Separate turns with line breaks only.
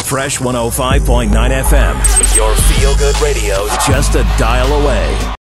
Fresh 105.9 FM. Your feel-good radio just a dial away.